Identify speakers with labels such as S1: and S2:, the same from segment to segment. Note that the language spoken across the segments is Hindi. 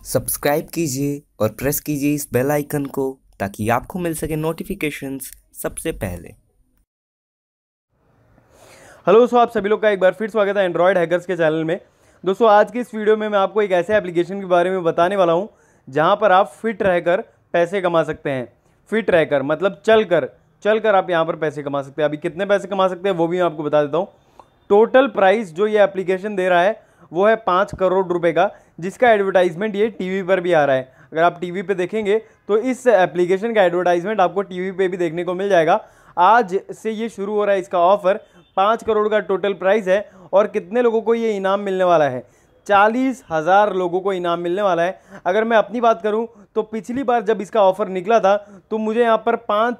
S1: सब्सक्राइब कीजिए और प्रेस कीजिए इस बेल आइकन को ताकि आपको मिल सके नोटिफिकेशंस सबसे पहले।
S2: हेलो दोस्तों, आप सभी लोग का एक बार फिर स्वागत है एंड्रॉयड हैकर्स के चैनल में। दोस्तों, आज की इस वीडियो में मैं आपको एक ऐसे एप्लीकेशन के बारे में बताने वाला हूं जहां पर आप फिट रहकर पैसे कमा सकते हैं। फिट रहकर मतलब चलकर आप यहां पर पैसे कमा सकते हैं। अभी कितने पैसे कमा सकते हैं वो भी मैं आपको बता देता हूं। टोटल प्राइस जो ये एप्लीकेशन दे रहा है वो है 5 करोड़ रुपए का, जिसका एडवर्टाइजमेंट ये टीवी पर भी आ रहा है। अगर आप टीवी पे देखेंगे तो इस एप्लीकेशन का एडवर्टाइजमेंट आपको टीवी पे भी देखने को मिल जाएगा। आज से ये शुरू हो रहा है इसका ऑफर। 5 करोड़ का टोटल प्राइस है और कितने लोगों को ये इनाम मिलने वाला है? 40,000 लोगों को इनाम मिलने वाला है। अगर मैं अपनी बात करूं तो पिछली बार जब इसका ऑफर निकला था तो मुझे यहाँ पर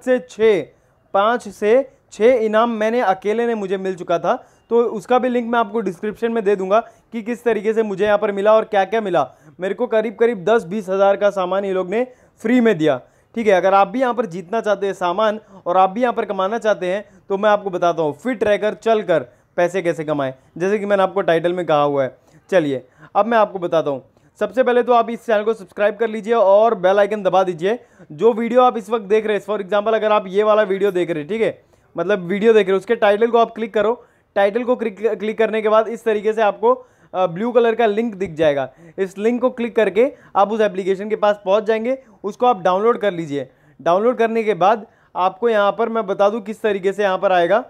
S2: 5 से 6 इनाम मैंने अकेले ने मुझे मिल चुका था। तो उसका भी लिंक मैं आपको डिस्क्रिप्शन में दे दूंगा कि किस तरीके से मुझे यहाँ पर मिला और क्या क्या मिला। मेरे को करीब करीब 10-20 हज़ार का सामान ये लोग ने फ्री में दिया। ठीक है, अगर आप भी यहाँ पर जीतना चाहते हैं सामान और आप भी यहाँ पर कमाना चाहते हैं तो मैं आपको बताता हूँ फिट रहकर चलकर पैसे कैसे कमाएं, जैसे कि मैंने आपको टाइटल में कहा हुआ है। चलिए अब मैं आपको बताता हूँ। सबसे पहले तो आप इस चैनल को सब्सक्राइब कर लीजिए और बेल आइकन दबा दीजिए। जो वीडियो आप इस वक्त देख रहे हैं, फॉर एग्जाम्पल अगर आप ये वाला वीडियो देख रहे हैं, ठीक है, मतलब वीडियो देख रहे हैं, उसके टाइटल को आप क्लिक करो। टाइटल को क्लिक करने के बाद इस तरीके से आपको ब्लू कलर का लिंक दिख जाएगा। इस लिंक को क्लिक करके आप उस एप्लीकेशन के पास पहुंच जाएंगे। उसको आप डाउनलोड कर लीजिए। डाउनलोड करने के बाद आपको यहां पर मैं बता दूं किस तरीके से यहां पर आएगा।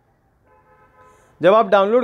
S2: जब आप डाउनलोड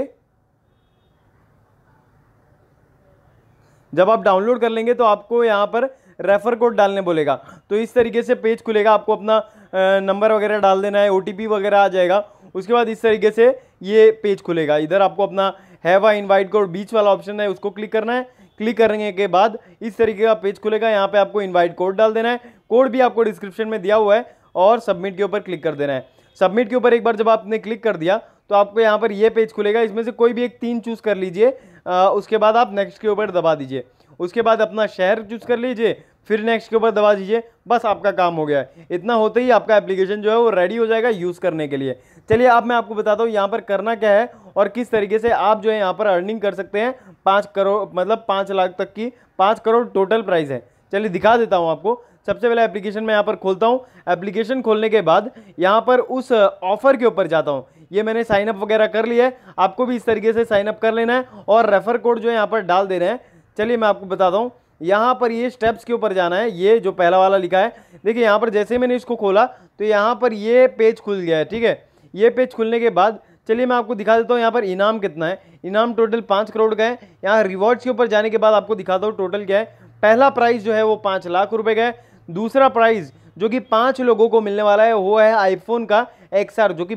S2: कर लेंगे तो आपको यहां पर रेफर कोड डालने बोलेगा। तो इस तरीके से पेज खुलेगा। आपको अपना नंबर वगैरह डाल देना है, ओटीपी वगैरह आ जाएगा। उसके बाद इस तरीके से ये पेज खुलेगा। इधर आपको अपना हैव अ इनवाइट कोड, बीच वाला ऑप्शन है, उसको क्लिक करना है। क्लिक करने के बाद इस तरीके का पेज खुलेगा। यहाँ पे आपको इनवाइट कोड डाल देना है। कोड भी आपको डिस्क्रिप्शन में दिया हुआ है और सबमिट के ऊपर क्लिक कर देना है। सबमिट के ऊपर एक बार जब आपने क्लिक कर दिया तो आपको यहाँ पर ये पेज खुलेगा। इसमें से कोई भी एक 3 चूज कर लीजिए। उसके बाद आप नेक्स्ट के ऊपर दबा दीजिए। उसके बाद अपना शहर चूज कर लीजिए, फिर नेक्स्ट के ऊपर दबा दीजिए। बस आपका काम हो गया है। इतना होते ही आपका एप्लीकेशन जो है वो रेडी हो जाएगा यूज़ करने के लिए। चलिए अब मैं आपको बताता हूँ यहाँ पर करना क्या है और किस तरीके से आप जो है यहाँ पर अर्निंग कर सकते हैं। 5 करोड़ मतलब 5 लाख तक की 5 करोड़ टोटल प्राइस है। चलिए दिखा देता हूँ आपको। सबसे पहले एप्लीकेशन में यहाँ पर खोलता हूँ। एप्लीकेशन खोलने के बाद यहाँ पर उस ऑफर के ऊपर जाता हूँ। ये मैंने साइन अप वगैरह कर लिया है। आपको भी इस तरीके से साइन अप कर लेना है और रेफर कोड जो है यहाँ पर डाल देना है। चलिए मैं आपको बताता हूँ। यहाँ पर ये स्टेप्स के ऊपर जाना है। ये जो पहला वाला लिखा है, देखिए यहाँ पर जैसे मैंने इसको खोला तो यहाँ पर ये पेज खुल गया है। ठीक है, ये पेज खुलने के बाद चलिए मैं आपको दिखा देता हूँ यहाँ पर इनाम कितना है। इनाम टोटल 5 करोड़ का है। यहाँ रिवॉर्ड्स के ऊपर जाने के बाद आपको दिखाता हूँ टोटल क्या है। पहला प्राइस जो है वो 5 लाख रुपए का है। दूसरा प्राइस जो कि 5 लोगों को मिलने वाला है वो है आईफोन का XR जो कि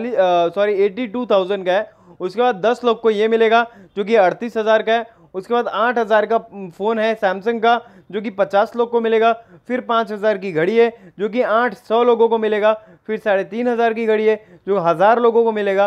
S2: 82,000 का है। उसके बाद 10 लोग को ये मिलेगा जो कि 38,000 का है। उसके बाद 8,000 का फ़ोन है सैमसंग का जो कि 50 लोग को मिलेगा। फिर 5,000 की घड़ी है जो कि 800 लोगों को मिलेगा। फिर 3,500 की घड़ी है जो 1,000 लोगों को मिलेगा।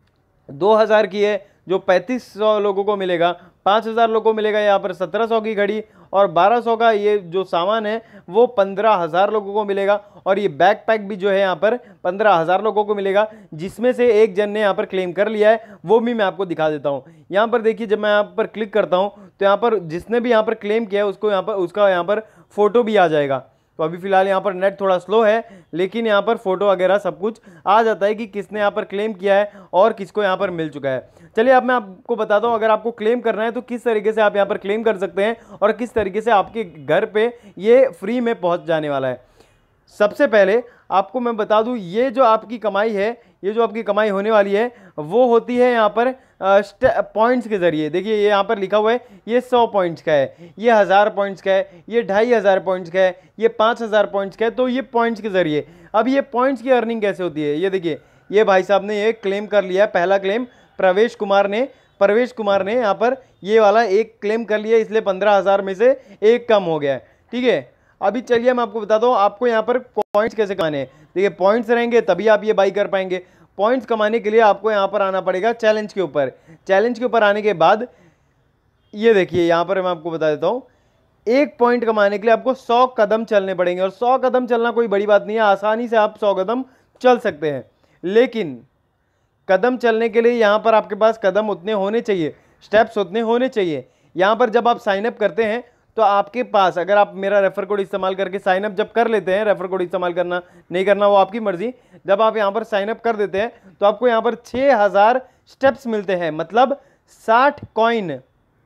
S2: 2,000 की है जो 3,500 लोगों को मिलेगा। 5,000 लोगों को मिलेगा यहाँ पर 1,700 की घड़ी और 1,200 का ये जो सामान है वो 15,000 लोगों को मिलेगा। और ये बैकपैक भी जो है यहाँ पर 15,000 लोगों को मिलेगा, जिसमें से एक जन ने यहाँ पर क्लेम कर लिया है। वो भी मैं आपको दिखा देता हूँ। यहाँ पर देखिए जब मैं यहाँ पर क्लिक करता हूँ तो यहाँ पर जिसने भी यहाँ पर क्लेम किया है उसको यहाँ पर उसका यहाँ पर फोटो भी आ जाएगा। तो अभी फिलहाल यहाँ पर नेट थोड़ा स्लो है, लेकिन यहाँ पर फोटो वगैरह सब कुछ आ जाता है कि किसने यहाँ पर क्लेम किया है और किसको यहाँ पर मिल चुका है। चलिए अब मैं आपको बताता हूँ अगर आपको क्लेम करना है तो किस तरीके से आप यहाँ पर क्लेम कर सकते हैं और किस तरीके से आपके घर पे ये फ्री में पहुँच जाने वाला है। सबसे पहले आपको मैं बता दूं ये जो आपकी कमाई है, ये जो आपकी कमाई होने वाली है वो होती है यहाँ पर पॉइंट्स के ज़रिए। देखिए ये यहाँ पर लिखा हुआ है ये 100 पॉइंट्स का है, ये 1,000 पॉइंट्स का है, ये 2,500 पॉइंट्स का है, ये 5,000 पॉइंट्स का है। तो ये पॉइंट्स के ज़रिए। अब ये पॉइंट्स की अर्निंग कैसे होती है ये देखिए। ये भाई साहब ने ये क्लेम कर लिया है। पहला क्लेम प्रवेश कुमार ने यहाँ पर ये वाला एक क्लेम कर लिया, इसलिए 15,000 में से एक कम हो गया है। ठीक है, अभी चलिए मैं आपको बताता हूँ आपको यहाँ पर पॉइंट्स कैसे कमाने हैं। देखिए पॉइंट्स रहेंगे तभी आप ये बाई कर पाएंगे। पॉइंट्स कमाने के लिए आपको यहाँ पर आना पड़ेगा चैलेंज के ऊपर। चैलेंज के ऊपर आने के बाद ये देखिए यहाँ पर मैं आपको बता देता हूँ, एक पॉइंट कमाने के लिए आपको 100 कदम चलने पड़ेंगे। और 100 कदम चलना कोई बड़ी बात नहीं है, आसानी से आप 100 कदम चल सकते हैं। लेकिन कदम चलने के लिए यहाँ पर आपके पास कदम उतने होने चाहिए, स्टेप्स उतने होने चाहिए। यहाँ पर जब आप साइन अप करते हैं तो आपके पास अगर आप मेरा रेफर कोड इस्तेमाल करके साइन अप जब कर लेते हैं, रेफर कोड इस्तेमाल करना नहीं करना वो आपकी मर्जी, जब आप यहाँ पर साइन अप कर देते हैं तो आपको यहाँ पर 6000 स्टेप्स मिलते हैं, मतलब 60 कॉइन,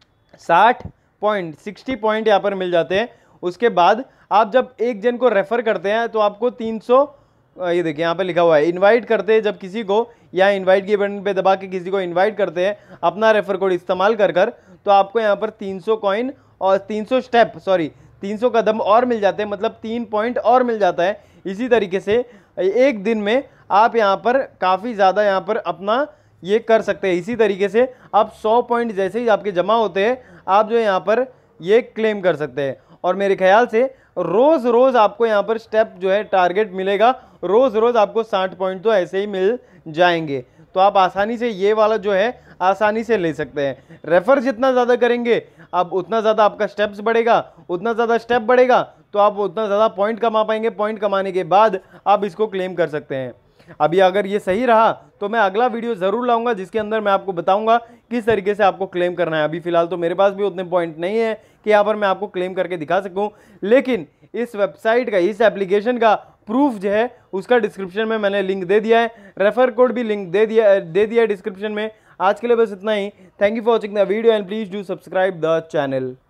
S2: 60 पॉइंट यहाँ पर मिल जाते हैं। उसके बाद आप जब एक जन को रेफर करते हैं तो आपको 300, ये देखिए यहाँ पे लिखा हुआ है, इनवाइट करते हैं जब किसी को, या इनवाइट के बटन पे दबा के किसी को इनवाइट करते हैं अपना रेफर कोड इस्तेमाल कर तो आपको यहाँ पर 300 कॉइन और 300 स्टेप, सॉरी 300 कदम और मिल जाते हैं, मतलब 3 पॉइंट और मिल जाता है। इसी तरीके से एक दिन में आप यहाँ पर काफ़ी ज़्यादा यहाँ पर अपना ये कर सकते हैं। इसी तरीके से आप 100 पॉइंट जैसे ही आपके जमा होते हैं आप जो यहाँ पर ये क्लेम कर सकते हैं। और मेरे ख्याल से रोज़ रोज़ आपको यहाँ पर स्टेप जो है टारगेट मिलेगा, रोज़ रोज़ आपको 60 पॉइंट तो ऐसे ही मिल जाएंगे। तो आप आसानी से ये वाला जो है आसानी से ले सकते हैं। रेफर जितना ज़्यादा करेंगे अब उतना ज़्यादा आपका स्टेप्स बढ़ेगा, उतना ज़्यादा स्टेप बढ़ेगा तो आप उतना ज़्यादा पॉइंट कमा पाएंगे। पॉइंट कमाने के बाद आप इसको क्लेम कर सकते हैं। अभी अगर ये सही रहा तो मैं अगला वीडियो ज़रूर लाऊंगा जिसके अंदर मैं आपको बताऊंगा किस तरीके से आपको क्लेम करना है। अभी फिलहाल तो मेरे पास भी उतने पॉइंट नहीं है कि यहाँ पर मैं आपको क्लेम करके दिखा सकूं, लेकिन इस वेबसाइट का, इस एप्लीकेशन का प्रूफ जो है उसका डिस्क्रिप्शन में मैंने लिंक दे दिया है, रेफर कोड भी लिंक दे दिया है डिस्क्रिप्शन में। आज के लिए बस इतना ही। Thank you for watching the video and please do subscribe the channel.